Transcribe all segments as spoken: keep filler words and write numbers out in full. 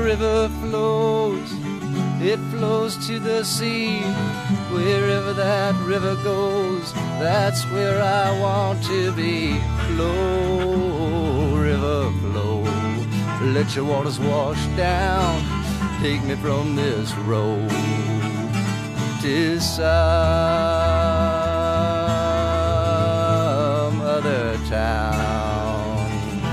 river flows, it flows to the sea. Wherever that river goes, that's where I want to be. Flow, river, flow, let your waters wash down, take me from this road to some other town.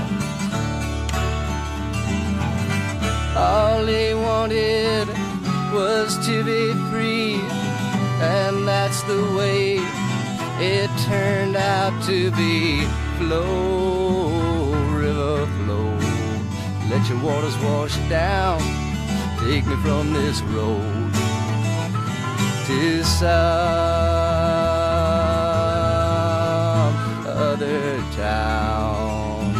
All he wanted was to be free, and that's the way it turned out to be. Flow, river, flow, let your waters wash down, take me from this road to some other town.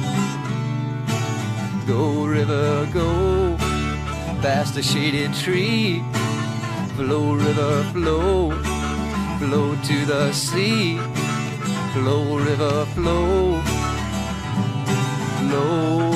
Go, river, go, past a shaded tree. Flow, river, flow, flow to the sea. Flow, river, flow, flow.